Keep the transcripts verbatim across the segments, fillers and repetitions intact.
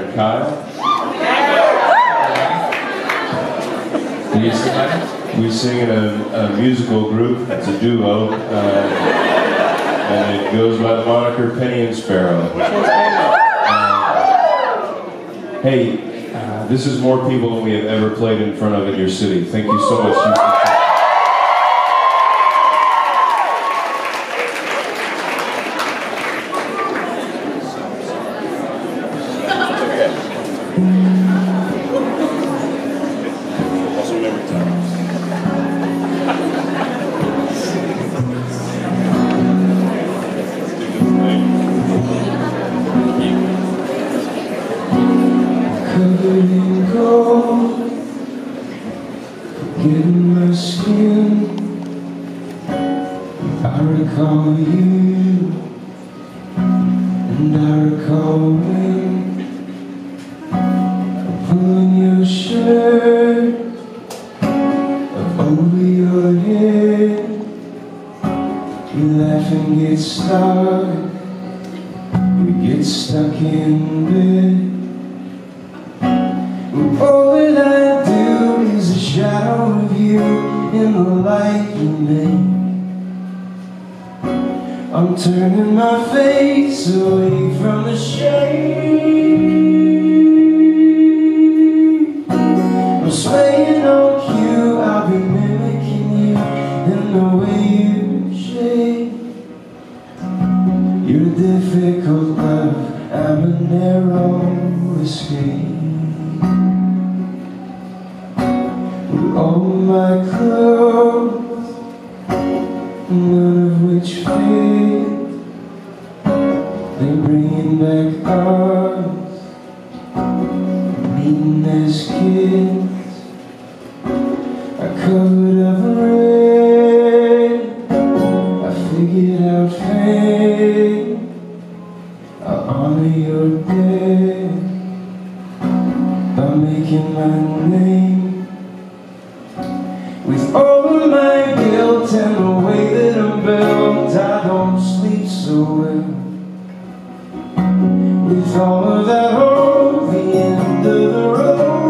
and Kyle. We sing in a, a musical group. It's a duo, uh, and it goes by the moniker Penny and Sparrow. Uh, hey, uh, this is more people than we have ever played in front of in your city. Thank you so much. In my skin, I recall you, and I recall when pulling your shirt up over your head. We laugh and get started, we get stuck in bed. All that I do is a shadow of you in the light you make. I'm turning my face away from the shade. I'm swaying on cue, I'll be mimicking you in the way you shake. You're a difficult love, I'm a narrow escape. All my clothes, none of which fit, they're bringing back ours, meeting as kids. I covered up red, I figured out fate, I'll honor your death by making my name. With all my guilt and the way that I'm built, I don't sleep so well. With all of that hope, the end of the road,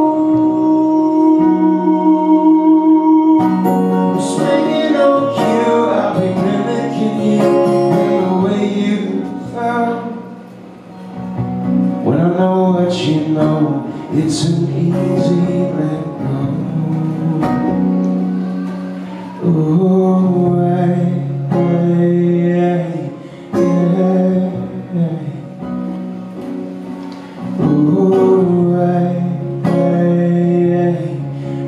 I'm swinging on cue, I'll be mimicking you in the way you felt. When I know what you know, it's an easy let go. Oh, I, I, I, I, oh, I, I, I,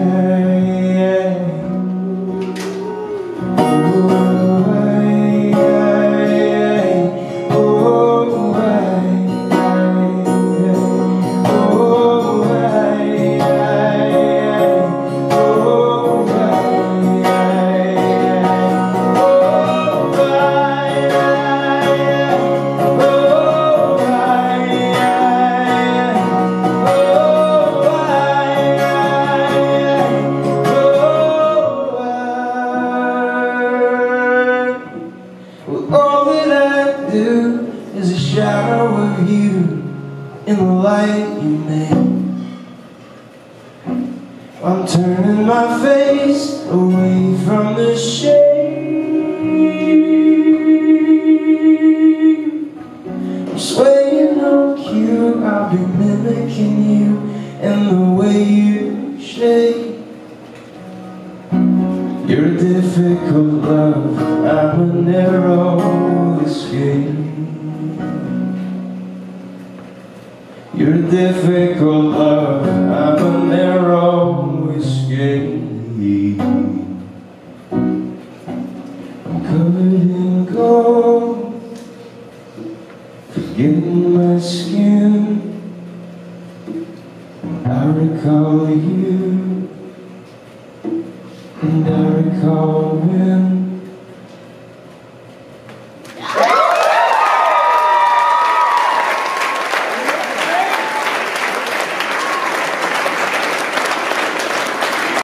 all that I do is a shadow of you in the light you make. I'm turning my face away from the shade. I'm swaying on cue, I'll be mimicking you and the way you shake. You're a difficult love, I'm a narrow escape. You're a difficult love, I'm a narrow escape. I'm covered in gold, forgetting my skin. I recall you, and I recall when